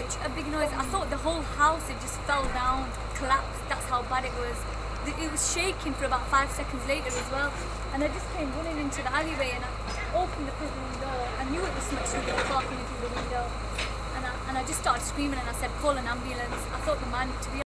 such a big noise. I thought the whole house had just fell down, collapsed. That's how bad it was. It was shaking for about 5 seconds later as well. And I just came running into the alleyway and I opened the prison door. I knew it was something stupid coming through the window. And I just started screaming and I said, call an ambulance. I thought the man, to be